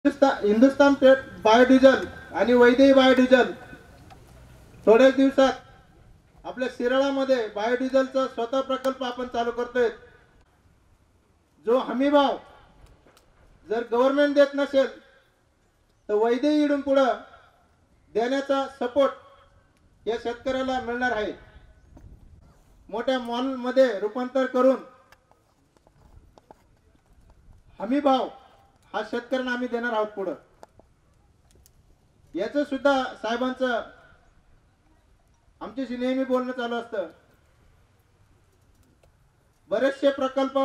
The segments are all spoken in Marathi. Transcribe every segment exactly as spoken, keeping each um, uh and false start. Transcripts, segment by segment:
हिंदुस्तान पेट बायोडिझेल आणि वैदेही बायोडिझेल थोड्याच दिवसात आपल्या शिराळामध्ये बायोडिझेलचा स्वतः प्रकल्प आपण चालू करतोय। जो हमी भाव जर गव्हर्नमेंट देत नसेल तर वैदेही इडून पुढे देण्याचा सपोर्ट या शेतकऱ्याला मिळणार आहे। मोठ्या मॉल मध्ये रूपांतर करून हमी भाव हा शेतकऱ्यांना आम्ही देणार आहोत। पुढे याचं सुद्धा साहेबांचं आमच्याशी नेहमी बोलणं चालू असतं। बरेचसे प्रकल्प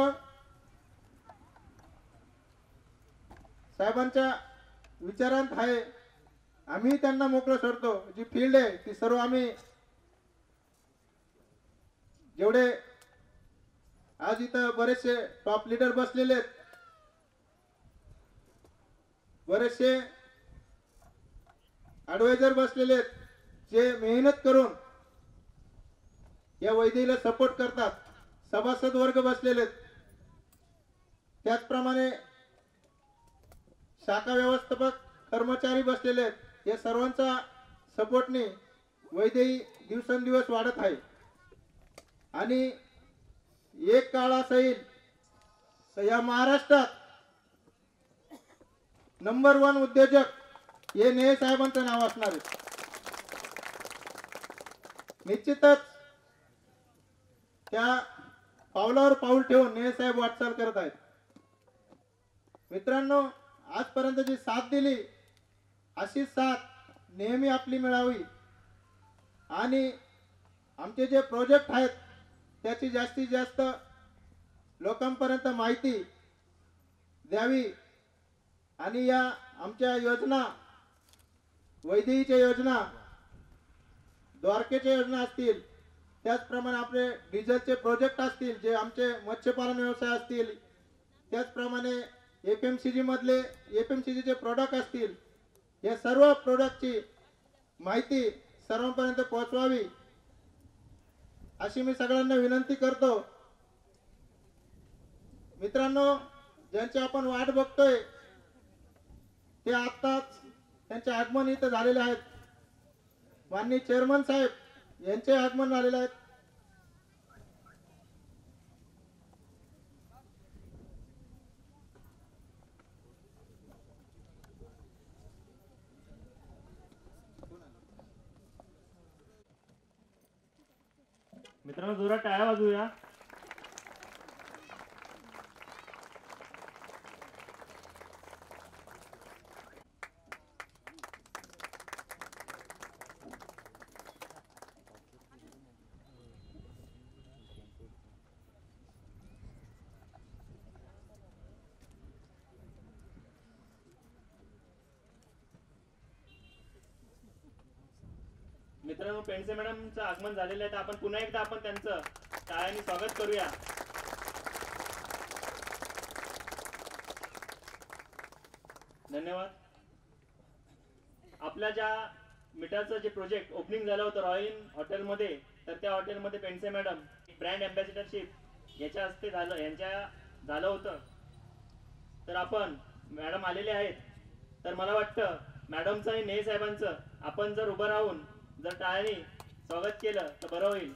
साहेबांच्या विचारांत आहे। आम्ही त्यांना मोकळं सोडतो। जी फील्ड आहे ती सर्व आम्ही जेवढे आज इथं बरेचसे टॉप लीडर बसलेले आहेत, बरेचसे ॲडवायझर बसलेले आहेत, जे मेहनत करून या वैदेहीला सपोर्ट करतात। सभासद वर्ग बसलेले आहेत, त्याचप्रमाणे शाखा व्यवस्थापक कर्मचारी बसलेले आहेत। या सर्वांचा सपोर्टने वैदेही दिवसेंदिवस वाढत आहे आणि एक काळ असा येईल तर या महाराष्ट्रात नंबर वन उद्योजक हे नेहे साहेबांचं नाव असणार आहे। निश्चितच त्या पावलावर पाऊल ठेवून नेहे साहेब वाटचाल करत आहेत। मित्रांनो, आजपर्यंत जी साथ दिली अशी साथ नेहमी आपली मिळावी आणि आमचे जे प्रोजेक्ट आहेत त्याची जास्तीत जास्त लोकांपर्यंत माहिती द्यावी आणि या आमच्या योजना, वैदेहीच्या योजना, द्वारकेच्या योजना असतील, त्याचप्रमाणे आपले डिझेलचे प्रोजेक्ट असतील, जे आमचे मत्स्यपालन व्यवसाय असतील, त्याचप्रमाणे एफ एम सी जी मधले एफ एम सी जीचे प्रोडक्ट असतील, या सर्व प्रोडक्टची माहिती सर्वांपर्यंत पोहोचवावी अशी मी सगळ्यांना विनंती करतो। मित्रांनो, ज्यांची आपण वाट बघतोय ते आत्ताच त्यांचे आगमन इथं झालेले आहेत। माननीय चेअरमन साहेब यांचे आगमन झालेले आहेत। मित्रांनो, जोरात टाळ्या वाजवूया। मित्रांनो, पेंडसे मॅडमचं आगमन झालेलं आहे, तर आपण पुन्हा एकदा आपण त्यांचं टाळ्यांनी स्वागत करूया। धन्यवाद। आपल्या ज्या मीटरचं जे प्रोजेक्ट ओपनिंग झालं होतं रॉयल हॉटेलमध्ये, तर त्या हॉटेलमध्ये पेंडसे मॅडम ब्रँड अँबॅसिडरशिप याच्या हस्ते झालं यांच्या झालं होतं। तर आपण मॅडम आलेले आहेत, तर मला वाटतं मॅडमचं आणि नेहे साहेबांचं आपण जर उभं राहून जर टाळ्यांनी स्वागत केलं तर बरं होईल।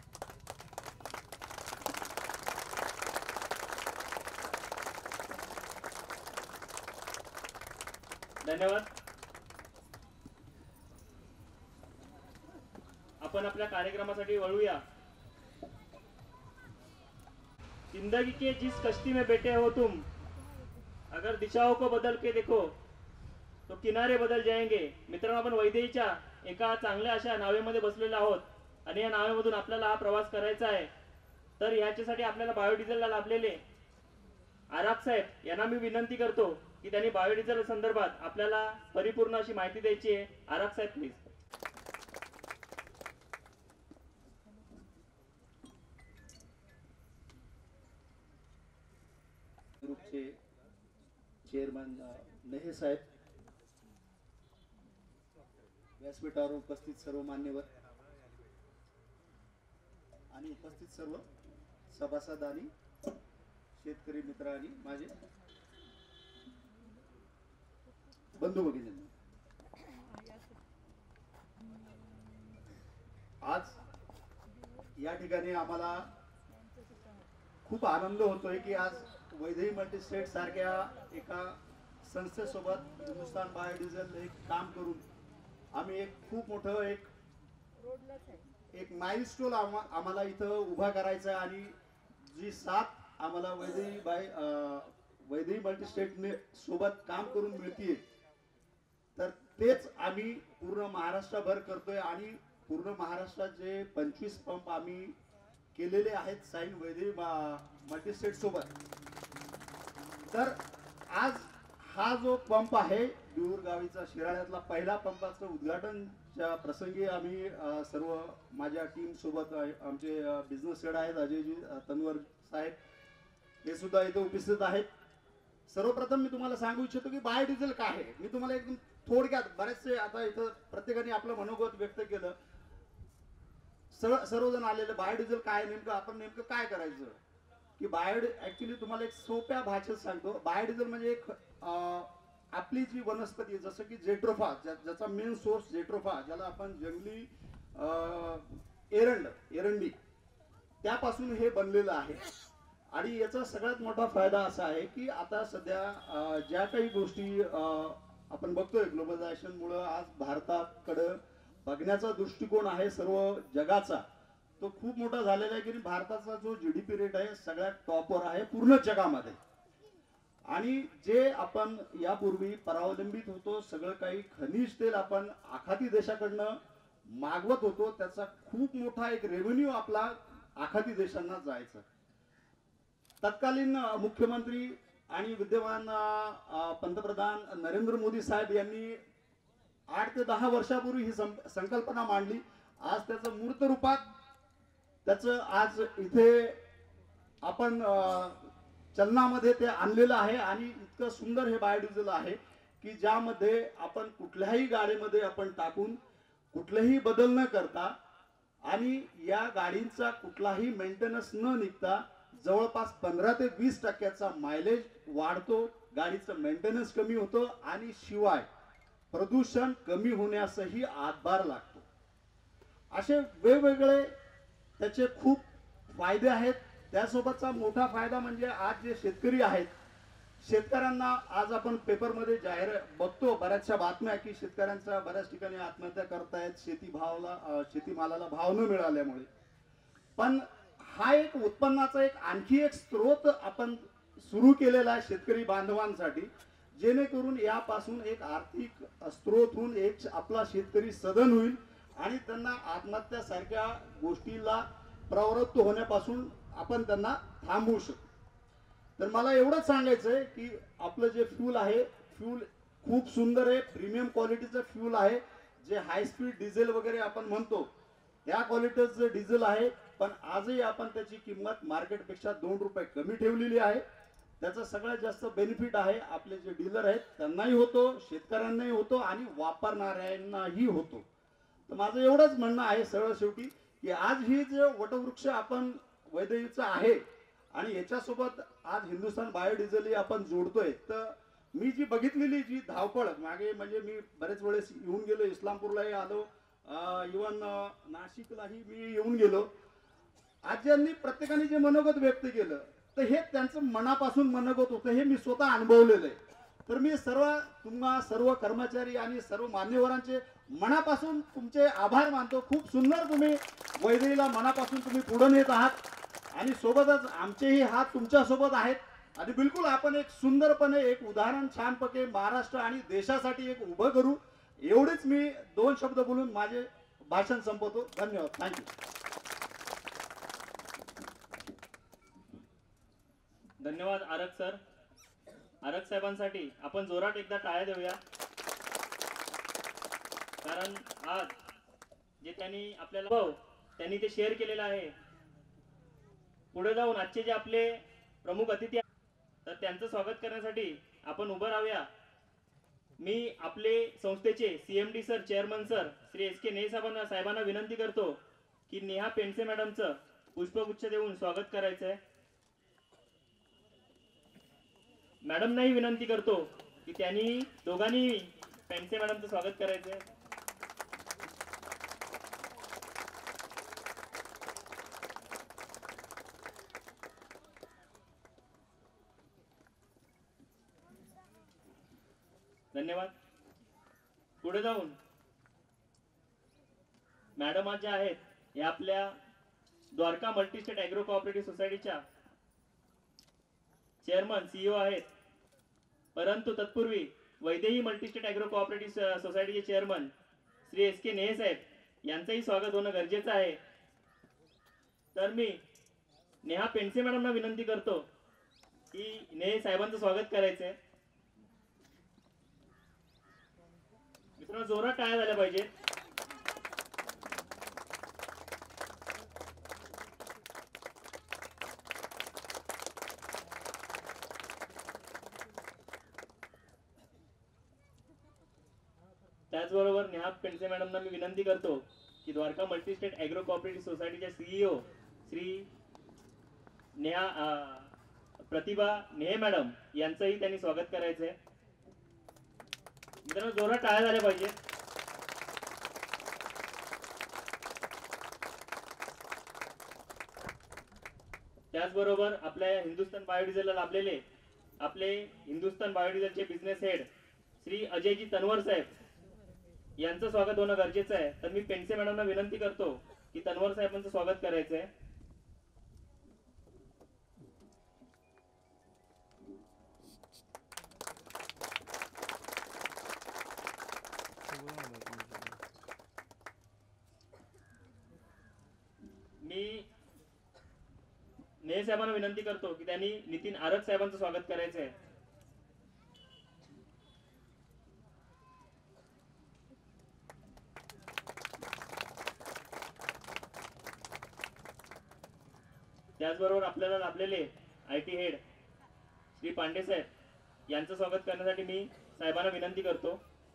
धन्यवाद। आपण आपल्या कार्यक्रमासाठी वळूया। जिंदगी के जिस कश्ती में बैठे हो तुम, अगर दिशाओं को बदल के देखो तो किनारे बदल जाएंगे। मित्रांनो, आपण वैदेहीच्या एका चांगल्या अशा नावेमध्ये बसलेलो आहोत आणि या नावेमधून आपल्याला हा प्रवास करायचा आहे। तर याच्यासाठी आपल्याला बायोडिझेलला लाभलेले आराख साहेब यांना मी विनंती करतो की त्यांनी बायोडिझेल संदर्भात आपल्याला परिपूर्ण अशी माहिती द्यायची आहे। आराख साहेब प्लीज। ग्रुपचे चेअरमन नेहे साहेब, व्यासपीठावर उपस्थित सर्व मान्यवर आणि उपस्थित सर्व सभासद आणि शेतकरी मित्र आणि माझे बंधू भगिनींनो, आज या ठिकाणी आम्हाला खूप आनंद होतोय की आज वैदेही मल्टीस्टेट सारख्या एका संस्थेसोबत हिंदुस्थान बायोडिझेल एक काम करून आम्ही एक खूप मोठं एक एक माइलस्टोन आम्हाला इथं उभा करायचा आहे आणि जी साथ आम्हाला वैदेही बाय अं, वैदेही मल्टीस्टेटने सोबत काम करून मिळतीये, तर तेच आम्ही पूर्ण महाराष्ट्रभर करतोय आणि पूर्ण महाराष्ट्रात जे पंचवीस पंप आम्ही केलेले आहेत साईन वैदेही मल्टीस्टेट सोबत, तर आज हा जो पंप आहे दूर गावीचा शिराळ्यातला पहिला पंपाचं उद्घाटनच्या प्रसंगी आम्ही अ, सर्व माझ्या टीम सोबत अ, आमचे बिझनेस हेड आहेत अजयजी अ, तन्वर साहेब, हे सुद्धा इथे उपस्थित आहेत. सर्वप्रथम मी तुम्हाला सांगू इच्छितो की बायोडिझेल काय आहे. मी तुम्हाला एकदम थोडक्यात, बरेचसे आता इथं प्रत्येकाने आपलं मनोगत व्यक्त केलं, सर्व सर्वजण आलेले बायोडिझेल काय नेमकं, आपण नेमकं काय करायचं की बायो ऍक्च्युली तुम्हाला एक सोप्या भाषेत सांगतो. बायोडिझेल म्हणजे एक अं, आपली जी वनस्पती आहे, जसं की जेट्रोफा, ज्या, ज्याचा मेन सोर्स जेट्रोफा, ज्याला आपण जंगली अं, एरंड एरंडी, त्यापासून हे बनलेलं आहे. आणि याचा सगळ्यात मोठा फायदा असा आहे की आता सध्या अं, ज्या काही गोष्टी अं, आपण बघतोय ग्लोबलायझेशनमुळे आज भारताकडं बघण्याचा दृष्टिकोन आहे सर्व जगाचा, तो खूप मोठा झालेला आहे की भारताचा जो जीडीपी रेट आहे सगळ्यात टॉपवर आहे पूर्ण जगामध्ये. आणि जे आपण यापूर्वी परावलंबित होतो, सगळं काही खनिज तेल आपण आखाती देशाकडनं मागवत होतो, त्याचा खूप मोठा एक रेव्हेन्यू आपला आखाती देशांना जायचा. तत्कालीन मुख्यमंत्री आणि विद्यमान अ, पंतप्रधान नरेंद्र मोदी साहेब यांनी आठ ते दहा वर्षापूर्वी ही संकल्पना मांडली. आज त्याचं मूर्त रूपात त्याचं आज इथे आपण अ, चलनामध्ये ते आणलेलं आहे. आणि इतकं सुंदर हे बायोडिझेल आहे की ज्यामध्ये आपण कुठल्याही गाडीमध्ये आपण टाकून कुठलेही बदल न करता आणि या गाडींचा कुठलाही मेंटेनन्स न निघता जवळपास पंधरा ते वीस टक्क्याचा मायलेज वाढतो, गाडीचं मेंटेनन्स कमी होतं आणि शिवाय प्रदूषण कमी होण्यासही हातभार लागतो. असे वेगवेगळे त्याचे खूप फायदे आहेत. त्यासोबतचा मोठा फायदा म्हणजे आज जे शेतकरी आहेत, शेतकऱ्यांना आज आपण पेपरमध्ये जाहीर बघतो बऱ्याचशा बातम्या की शेतकऱ्यांचा बऱ्याच ठिकाणी आत्महत्या करतायत शेती भावाला शेतीमालाला भाव न मिळाल्यामुळे. पण हा एक उत्पन्नाचा एक आणखी एक स्रोत आपण सुरू केलेला आहे शेतकरी बांधवांसाठी, जेणेकरून यापासून एक आर्थिक स्रोत होऊन एक आपला शेतकरी सधन होईल आणि त्यांना आत्महत्यासारख्या गोष्टीला प्रवृत्त होण्यापासून आपण त्यांना थांबवू शकतो. तर मला एवढंच सांगायचं आहे की आपलं जे फ्यूल आहे, फ्यूल खूप सुंदर आहे, प्रीमियम क्वालिटीचं फ्यूल आहे. जे हाय स्पीड डिझेल वगैरे आपण म्हणतो त्या क्वालिटीचं डिझेल आहे, पण आजही आपण त्याची किंमत मार्केटपेक्षा दोन रुपये कमी ठेवलेली आहे. त्याचा सगळ्यात जास्त बेनिफिट आहे आपले जे डीलर आहेत त्यांनाही होतो, शेतकऱ्यांनाही होतो आणि वापरणाऱ्यांनाही होतो. तर माझं एवढंच म्हणणं आहे सरळ शेवटी की आज ही जे वटवृक्ष आपण वैदेहीचा आहे आणि याच्यासोबत आज हिंदुस्थान बायोडिझेल आपण जोडतोय, तर मी जी बघितलेली जी धावपळ मागे, म्हणजे मी बरेच वेळेस येऊन गेलो, इस्लामपूरलाही आलो, इवन नाशिकलाही मी येऊन गेलो. आज ज्यांनी प्रत्येकाने जे मनोगत व्यक्त केलं तर हे त्यांचं मनापासून मनोगत होतं, हे मी स्वतः अनुभवलेलं आहे. तर मी सर्व तुम्हा सर्व कर्मचारी आणि सर्व मान्यवरांचे मनापासून तुमचे आभार मानतो. खूप सुंदर तुम्ही वैदेहीला मनापासून तुम्ही पुढे नेत आहात आणि सोबतच आमचेही हात तुमच्या सोबत आहेत आणि बिलकुल आपण एक सुंदरपणे एक उदाहरण छानपैकी महाराष्ट्र आणि देशासाठी एक उभं करू. एवढेच मी दोन शब्द बोलून माझे भाषण संपवतो. धन्यवाद. थँक्यू. धन्यवाद आरक सर. आरक साहेबांसाठी आपण जोरात एकदा टाळ्या देऊया, कारण आज जे त्यांनी आपल्याला भाऊ त्यांनी ते शेअर केलेलं आहे. पुढे जाऊन आजचे जे आपले प्रमुख अतिथी तर त्यांचं स्वागत करण्यासाठी आपण उभं राहूया. मी आपले संस्थेचे CMD sir, chairman sir Shri S K ने साहेबांना साहेबांना विनंती करतो की नेहा पेंडसे मॅडमचं पुष्पगुच्छ देऊन स्वागत करायचं आहे. मॅडमनाही विनंती करतो की त्यांनी दोघांनी पेंडसे मॅडमचं स्वागत करायचं आहे. धन्यवाद. पुढे जाऊन मॅडम ज्या आहेत हे आपल्या द्वारका मल्टीस्टेट ॲग्रो कोऑपरेटिव्ह सोसायटीच्या चेअरमन सीईओ आहेत. परंतु तत्पूर्वी वैदेही मल्टीस्टेट ॲग्रो कोऑपरेटिव्ह सोसायटीचे chairman Shri S K Nehe साहेब यांचंही स्वागत होणं गरजेचं आहे. तर मी नेहा पेंडसे मॅडमना विनंती करतो की नेहे साहेबांचं स्वागत करायचं आहे. मित्रांनो, जोरात टाळ्या झाल्या पाहिजे. त्याचबरोबर नेहा पेंडसे मॅडमना मी विनंती करतो की द्वारका मल्टीस्टेट ॲग्रो कोऑपरेटिव्ह सोसायटीच्या सीईओ श्री नेहा प्रतिभा नेहे मॅडम यांचंही त्यांनी स्वागत करायचं आहे. मित्रांनो, जोरात टाळ्या झाल्या पाहिजे. त्याचबरोबर आपल्या हिंदुस्थान बायोडिझेलला लाभलेले आपले हिंदुस्थान बायोडिझेलचे बिझनेस हेड श्री अजयजी तनवर साहेब यांचं स्वागत होणं गरजेचं आहे. तर मी पेंडसे मॅडमना विनंती करतो की तनवर साहेबांचं स्वागत करायचं आहे. मी नेहे साहेबांना विनंती करतो की त्यांनी नितीन आरग साहेबांचं स्वागत करायचं आहे. त्याचबरोबर आपल्याला लाभलेले I T head Shri Pandey साहेब यांचं स्वागत करण्यासाठी मी साहेबांना विनंती करतो.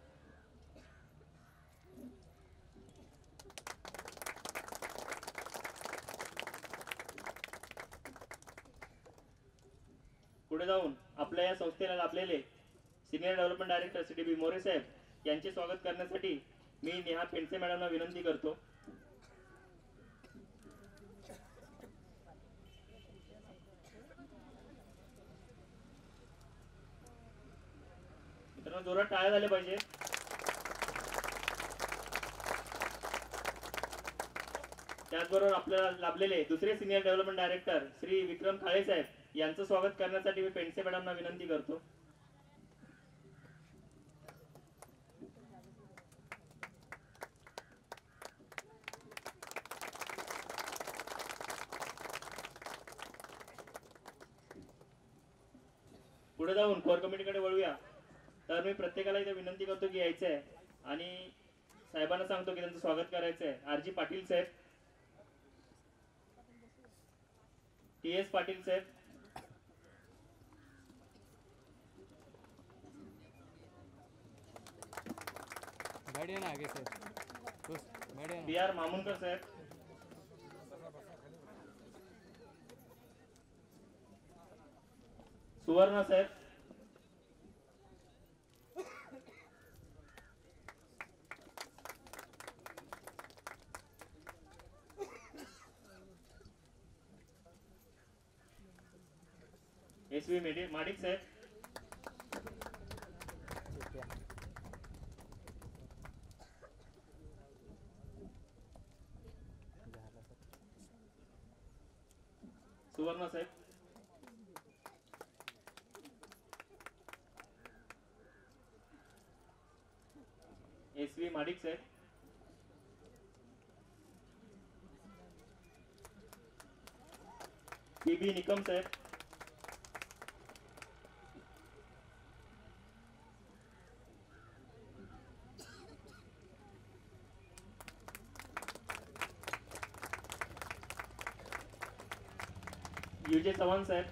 पुढे जाऊन आपल्या या संस्थेला लाभलेले senior development director C D B More साहेब यांचे स्वागत करण्यासाठी मी नेहा पेंडसे मॅडमना विनंती करतो. मित्रांनो, जोरात टाळ्या झाल्या पाहिजे. त्याचबरोबर आपल्याला लाभलेले दुसरे senior development director Shri Vikram Kale साहेब यांचं स्वागत करण्यासाठी मी पेंडसे मॅडमना विनंती करतो. पुढे जाऊन कोर कमिटीकडे वळूया. तर मी प्रत्येकाला इथे विनंती करतो की यायचं आहे आणि साहेबांना सांगतो की त्यांचं स्वागत करायचं आहे. आर जी पाटील साहेब, टी एस पाटील साहेब, बी आर मामुनकर साहेब, सुवर्ण साहेब, एस व्ही मेडी माडिक साहेब, सुवर्ण साहेब, एस व्ही माडिक साहेब, पी बी निकम साहेब, युजे चव्हाण साहेब,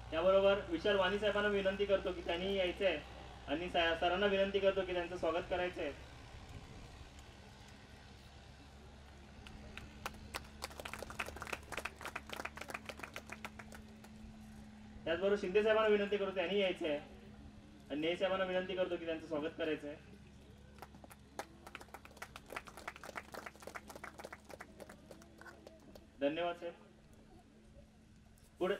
त्याबरोबर विशाल वाणी साहेबांना विनंती करतो की त्यांनी यायचं आहे आणि सा- सरांना विनंती करतो की त्यांचं स्वागत करायचं आहे. त्याचबरोबर शिंदे साहेबांना विनंती करतो त्यांनी यायचं आहे आणि नेय साहेबांना विनंती करतो की त्यांचं स्वागत करायचं आहे. धन्यवाद साहेब. पुढे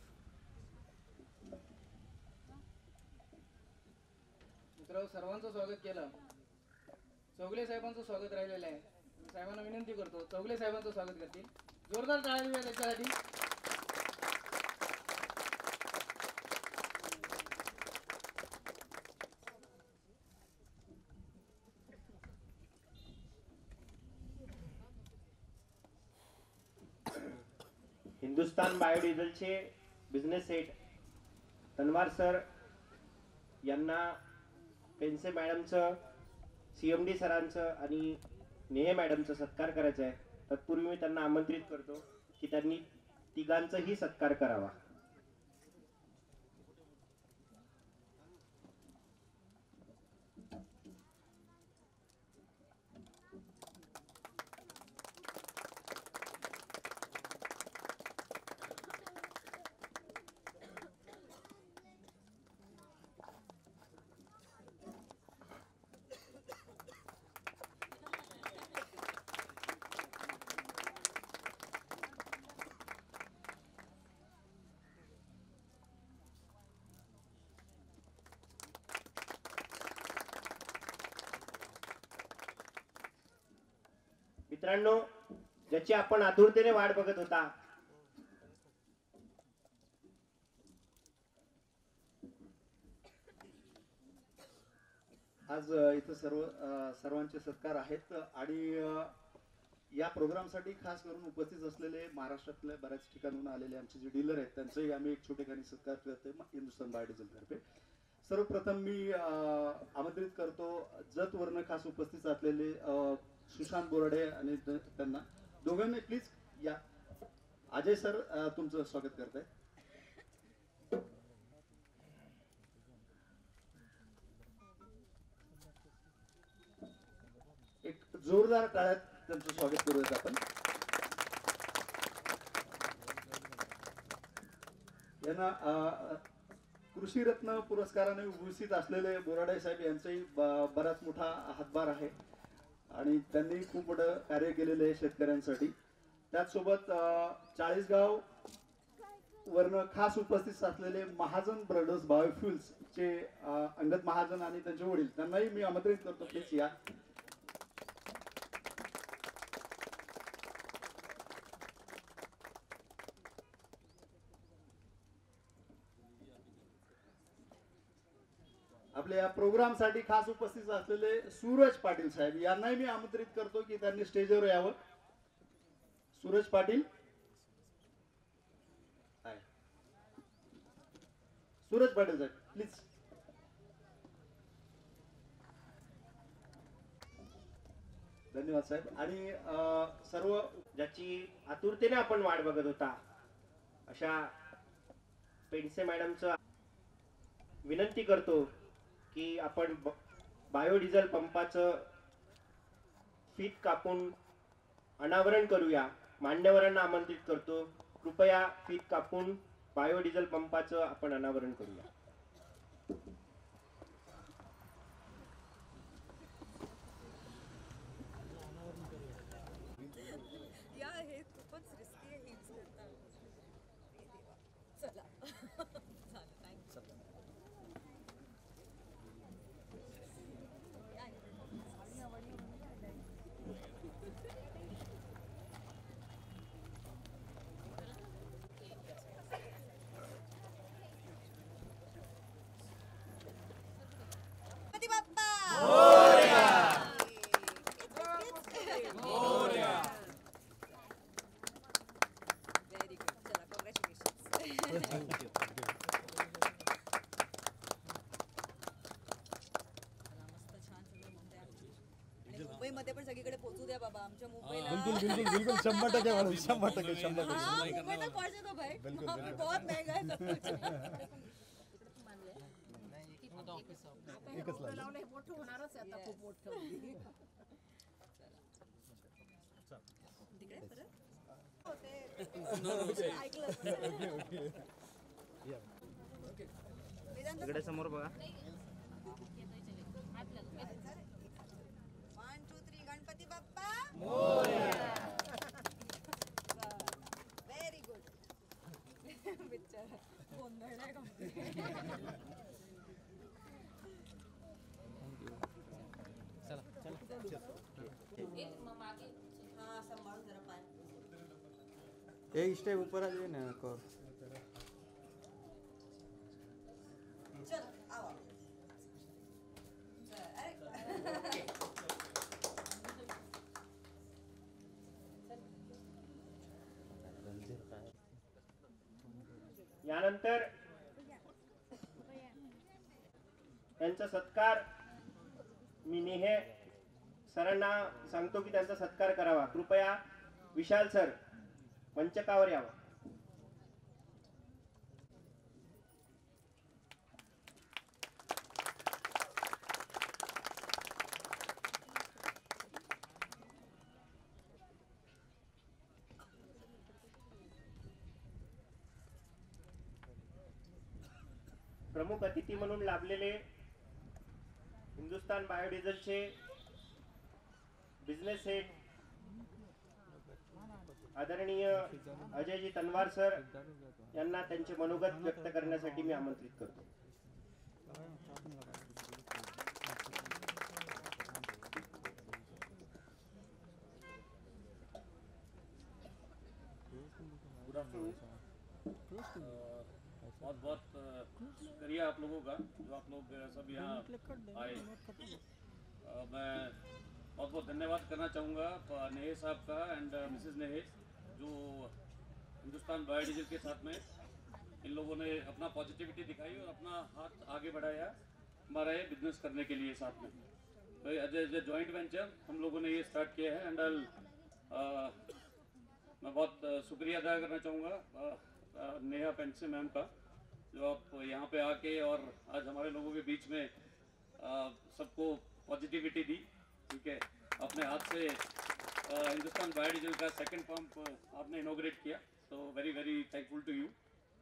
मित्र सर्वांचं स्वागत केलं. चौगले साहेबांचं स्वागत राहिलेलं आहे. मी साहेबांना विनंती करतो चौगले साहेबांचं स्वागत करतील. जोरदार टाळ्या द्या त्याच्यासाठी. हिंदुस्तान बायोडिझेलचे बिझनेस हेड तन्वार सर यांना पेन्से मॅडमचं, सी एम डी सरांचं आणि नेहे मॅडमचं सत्कार करायचा आहे. तत्पूर्वी मी त्यांना आमंत्रित करतो की त्यांनी तिघांचाही सत्कार करावा. मित्रांनो, ज्याची आपण आतुरतेने वाट बघत होता, आज अ, इथं सर्व अ, सर्वांचे सत्कार आहेत आणि अ, या प्रोग्रामसाठी खास करून उपस्थित असलेले महाराष्ट्रातल्या बऱ्याच ठिकाणून आलेले आमचे जे डीलर आहेत त्यांचंही आम्ही एक छोटेखानी सत्कार करतोय हिंदुस्थान बायोडिझेल तर्फे. सर्वप्रथम मी अ, आमंत्रित करतो जत वर्ण खास उपस्थित असलेले अ, सुशांत बोराडे आणि त- त्यांना दोघांनी प्लीज या. अजय सर अ, तुमचं स्वागत करताय. एक जोरदार टाळ्यात त्यांचं स्वागत करूयात आपण. यांना अ, कृषी रत्न पुरस्काराने विभूषित असलेले बोराडे साहेब यांचाही ब- बराच मोठा हातभार आहे आणि त्यांनी खूप मोठं कार्य केलेलं आहे शेतकऱ्यांसाठी. त्याचसोबत अ, चाळीसगाव वर्ण खास उपस्थित असलेले महाजन ब्रदर्स बायोफ्युल्स चे अ, अंगद महाजन आणि त्यांचे वडील त्यांनाही मी आमंत्रित करतो प्लीज या. आपल्या या प्रोग्राम साठी खास उपस्थित असलेले सूरज पाटील साहेब यांनाही मी आमंत्रित करतो की त्यांनी स्टेजवर यावं. सूरज पाटील आहे. सूरज पाटील साहेब प्लीज. धन्यवाद साहेब. आणि अ, सर्व ज्याची आतुरतेने आपण वाट बघत होता, अशा पेन्से मॅडमचं विनंती करतो की आपण ब- बायोडिझेल पंपाचं फीत कापून अनावरण करूया. मान्यवरांना आमंत्रित करतो, कृपया फीत कापून बायोडिझेल पंपाचं आपण अनावरण करूया. या हे खूपच रिस्की आहे हिल्स करता. हे देवा. चला झालं थँक्स. मुंबईमध्ये पण सगळीकडे पोहोचू द्या बाबा आमच्या मुंबईला बिल्कुल बिल्कुल बिल्कुल शंभर टक्के मॅडम शंभर टक्के शंभर टक्के हाँ मुंबई तक पहुंचे तो भाई वहाँ पे बहुत महंगा है सब कुछ एकच लागलं. तिकडे परत होते ऐकलं इकडे समोर बघा. One two three Ganpati Bappa very good बिचारा गोंधळ हाँ संभालो जरा पाय एक स्टेप ऊपर आ जाइए ना और चलो आओ चल, अरे यानंतर त्यांचा सत्कार मी नेहे सरांना सांगतो की त्यांचा सत्कार करावा. कृपया विशाल सर मंचकावर यावा. प्रमुख अतिथी म्हणून लाभलेले हिंदुस्तान बायोडिझेलचे बिझनेस हेड आदरणीय अजयजी तनवार सर यांना त्यांचे मनोगत व्यक्त करण्यासाठी मी आमंत्रित करतो. Good afternoon. बहुत बहुत शुक्रिया आप लोगों का जो आप लोग सब यहाँ आए. मैं बहुत बहुत धन्यवाद करना चाहूँगा नेहे साहब का एंड मिसेस नेहे जो हिंदुस्तान बायोडीजल के साथ में इन लोगों ने अपना पॉजिटिविटी दिखाई और अपना हाथ आगे बढ़ाया हमारा ये बिजनेस करने के लिए साथ में. तो एज ए जॉइंट वेंचर हम लोगों ने ये स्टार्ट किया है एंड मैं बहुत शुक्रिया अदा करना चाहूँगा नेहा पेंसे मैम का जो आप यहाँ पे आके और आज हमारे लोगों के बीच में सबको पॉजिटिविटी दी. ठीक है, अपने हाथ से हिंदुस्तान बायोडीजल का सेकंड पंप आपने इनोग्रेट किया. So very very thankful to you.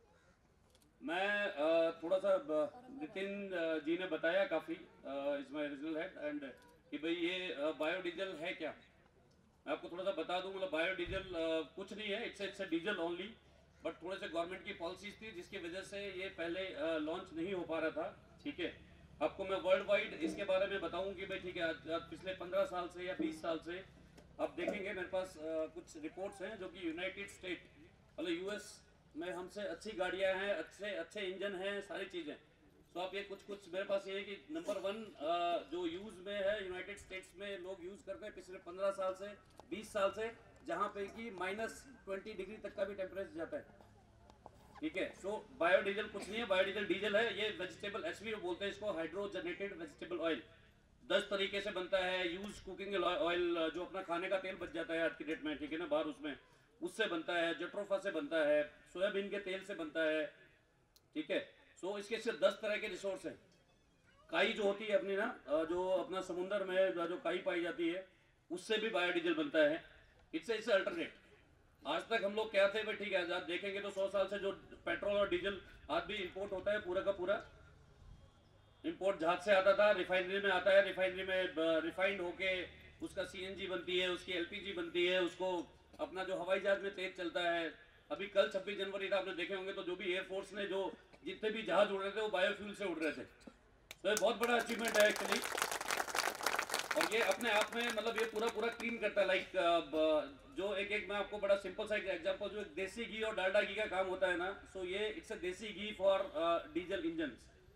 मैं थोड़ा सा नितिन जी ने बताया काफ़ी is my regional head end कि भाई ये बायोडीजल है क्या. मैं आपको थोड़ा सा बता दूँ. मतलब बायोडीजल कुछ नहीं है, it's it's diesel only. But थोड़े से गवर्नमेंट की पॉलिसीज थी जिसकी वजह से ये पहले लॉन्च नहीं हो पा रहा था. ठीक है, आपको मैं वर्ल्ड वाइड इसके बारे में बताऊं कि भाई ठीक है आज, आज पिछले पंद्रह साल से या बीस साल से आप देखेंगे मेरे पास आ, कुछ रिपोर्ट्स हैं जो कि यूनाइटेड स्टेट मतलब यूएस में हमसे अच्छी गाड़ियां हैं, अच्छे अच्छे इंजन हैं, सारी चीज़ें. तो आप ये कुछ कुछ मेरे पास ये है कि नंबर वन जो यूज़ में है यूनाइटेड स्टेट्स में लोग यूज़ करते हैं पिछले पंद्रह साल से बीस साल से, जहाँ पे कि माइनस ट्वेंटी डिग्री तक का भी टेम्परेचर जाता है. ठीक है, सो बायोडीजल कुछ नहीं है, बायोडीजल डीजल है. ये वेजिटेबल एचवी बोलते हैं इसको, हाइड्रोजनेटेड वेजिटेबल ऑयल. दस तरीके से बनता है. यूज कुकिंग ऑयल जो अपना खाने का तेल बच जाता है आज की डेट में, ठीक है ना, बाहर उसमें उससे बनता है. जट्रोफा से बनता है, सोयाबीन के तेल से बनता है. ठीक है, सो इसके सिर्फ दस तरह के रिसोर्स हैं. काई जो होती है अपनी ना, जो अपना समुंदर में जो काई पाई जाती है उससे भी बायोडीजल बनता है. It's it's alternate. आज तक हम लोग क्या थे भाई, ठीक है, आज आप देखेंगे तो सौ साल से जो पेट्रोल और डीजल आज भी इंपोर्ट होता है, पूरा का पूरा इंपोर्ट जहाज से आता था, रिफाइनरी में आता है, रिफाइनरी में रिफाइंड होके उसका सीएनजी बनती है, उसकी एलपीजी बनती है, उसको अपना जो हवाई जहाज में तेज चलता है. अभी कल छब्बीस जनवरी था, आपने देखे होंगे तो जो भी एयरफोर्स ने जो जितने भी जहाज उड़ रहे थे वो बायोफ्यूल से उड़ रहे थे. तो ये बहुत बड़ा अचीवमेंट है एक्चुअली. और ये अपने आप में मतलब ये पूरा पूरा क्लीन करता है. लाइक जो एक एक मैं आपको बड़ा सिंपल सा एग्जांपल, जो एक देसी घी और डालडा घी का काम होता है ना, सो ये it's a desi ghee for diesel engine.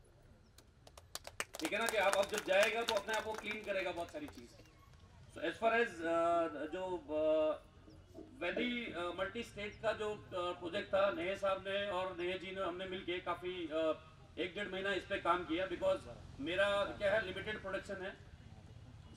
ठीक है ना, कि आप अब जब जाएगा तो अपने आप को क्लीन करेगा बहुत सारी चीज. सो एज फार एज जो वैली मल्टी स्टेट का जो प्रोजेक्ट था, नेहे साहब ने और नेहे जी ने हमने मिलके काफी एक डेढ़ महीना इस पे काम किया. बिकॉज मेरा क्या है, लिमिटेड प्रोडक्शन है.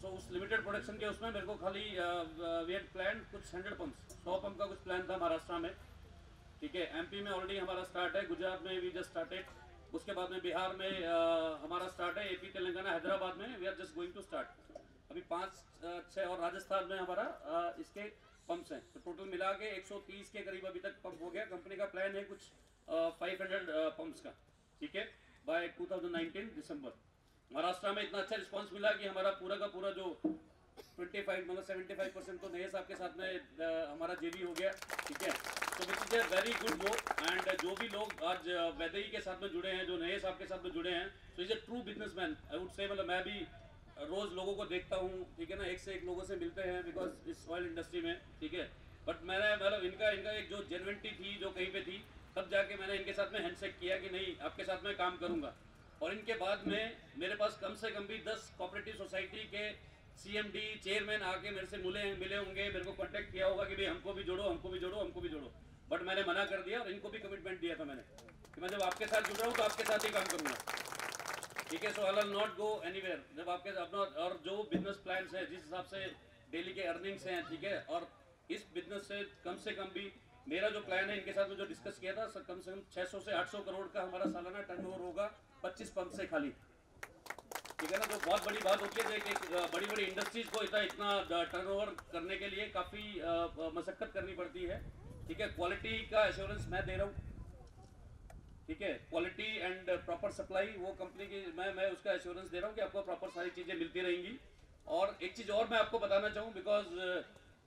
सो उस लिमिटेड प्रोडक्शन के उसमें मेरे को खाली वी हैड प्लान कुछ हंड्रेड पंप्स, सौ पंप का कुछ प्लान था महाराष्ट्र में, ठीक है। एमपी में ऑलरेडी हमारा स्टार्ट है, गुजरात में वी जस्ट स्टार्टेड, उसके बाद में बिहार में uh, हमारा स्टार्ट है, एपी तेलंगाना हैदराबाद में we are just going to start. अभी पाँच छः और राजस्थान में हमारा uh, इसके पंप्स हैं, तो टोटल मिला के एक सौ तीस के करीब अभी तक पंप हो गया। कंपनी का प्लान है कुछ फाइव हंड्रेड पंप्स का, ठीक है, by two thousand nineteen December. Maharashtra में इतना अच्छा रिस्पांस मिला कि हमारा पूरा का पूरा जो पच्चीस मतलब पचहत्तर परसेंट तो नए साहब के साथ में uh, हमारा जेबी हो गया, ठीक है। तो which is a very good वो, एंड जो भी लोग आज वैदेही के साथ में जुड़े हैं, जो नए साहब के साथ में जुड़े हैं, तो is a true businessman I would say. मतलब मैं भी रोज लोगों को देखता हूँ, ठीक है ना, एक से एक लोगों से मिलते हैं बिकॉज इस ऑयल इंडस्ट्री में, ठीक है। बट मैंने मतलब इनका इनका एक जो जेन्युइनिटी थी जो कहीं पे थी, तब जाके मैंने इनके साथ में हैंडशेक किया कि नहीं आपके साथ में काम करूंगा। और इनके बाद में मेरे पास कम से कम भी दस कोऑपरेटिव सोसाइटी के सीएमडी चेयरमैन आके मेरे से मिले मिले होंगे, मेरे को कांटेक्ट किया होगा कि भाई हमको भी जोड़ो हमको भी जोड़ो हमको भी जोड़ो, बट मैंने मना कर दिया। और इनको भी कमिटमेंट दिया था मैंने कि मैं जब आपके साथ जुड़ रहा हूँ तो आपके साथ ही काम करूंगा, ठीक है। So I will not go anywhere. जब आपके अपना और जो बिजनेस प्लान्स है, जिस हिसाब से डेली के अर्निंग्स हैं, ठीक है, और इस बिजनेस से कम से कम भी मेरा जो प्लान है इनके साथ में जो डिस्कस किया था, कम से कम छह सौ से आठ सौ करोड़ का हमारा सालाना टर्नओवर होगा पच्चीस पंप से खाली, ठीक है ना। तो बहुत बड़ी बात होती है कि बड़ी बड़ी इंडस्ट्रीज को इतना इतना टर्नओवर करने के लिए काफ़ी मशक्कत करनी पड़ती है, ठीक है। क्वालिटी का एश्योरेंस मैं दे रहा हूँ, ठीक है, क्वालिटी एंड प्रॉपर सप्लाई वो कंपनी की मैं मैं उसका एश्योरेंस दे रहा हूँ कि आपको प्रॉपर सारी चीज़ें मिलती रहेंगी। और एक चीज़ और मैं आपको बताना चाहूँ, बिकॉज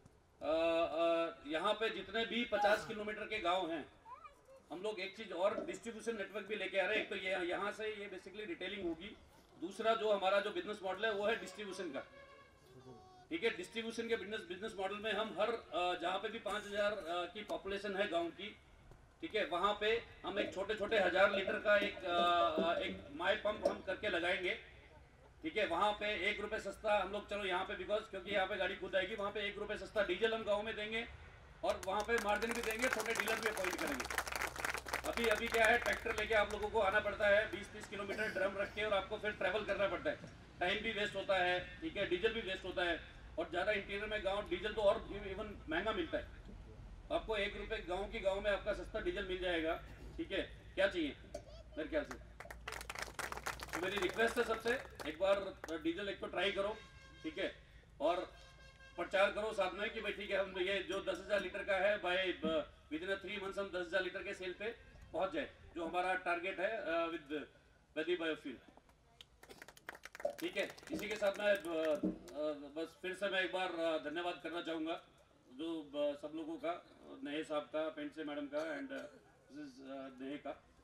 यहाँ पे जितने भी पचास किलोमीटर के गांव हैं, हम लोग एक चीज़ और डिस्ट्रीब्यूशन नेटवर्क भी लेके आ रहे हैं। एक तो ये यहाँ से ये बेसिकली रिटेलिंग होगी, दूसरा जो हमारा जो बिजनेस मॉडल है वो है डिस्ट्रीब्यूशन का, ठीक है। डिस्ट्रीब्यूशन के बिजनेस बिजनेस मॉडल में हम हर जहाँ पे भी पाँच हजार की पॉपुलेशन है गांव की, ठीक है, वहाँ पे हम एक छोटे छोटे हजार लीटर का एक एक माई पंप हम करके लगाएंगे, ठीक है। वहाँ पे एक रुपये सस्ता हम लोग, चलो यहाँ पे बिकॉज क्योंकि यहाँ पे गाड़ी खुद आएगी, वहाँ पे एक रुपये सस्ता डीजल हम गाँव में देंगे और वहाँ पे मार्जिन भी देंगे, छोटे डीलर भी अपॉइंट करेंगे। अभी अभी क्या है, ट्रैक्टर लेके आप लोगों को आना पड़ता है बीस तीस किलोमीटर ड्रम रख के, और आपको फिर ट्रैवल करना पड़ता है, टाइम भी वेस्ट होता है, ठीक है, डीजल भी वेस्ट होता है। और ज़्यादा इंटीरियर में गांव डीजल तो और इवन महंगा मिलता है, आपको एक रुपये गांव की गांव में आपका सस्ता डीजल मिल जाएगा, ठीक है। क्या चाहिए मेरे ख्याल से, तो मेरी रिक्वेस्ट है सबसे, एक बार डीजल एक तो ट्राई करो, ठीक है, और प्रचार करो साथ में कि भाई ठीक है हम ये जो दस हज़ार लीटर का है bye with in three months हम दस हज़ार लीटर के सेल पे पहुंच जाए, जो हमारा टारगेट है विद वैदी बायोफ्यूल, ठीक है। इसी के साथ मैं बस फिर से मैं एक बार धन्यवाद करना चाहूँगा जो सब लोगों का, नए साहब का, पेंट से मैडम का एंड नेहा का।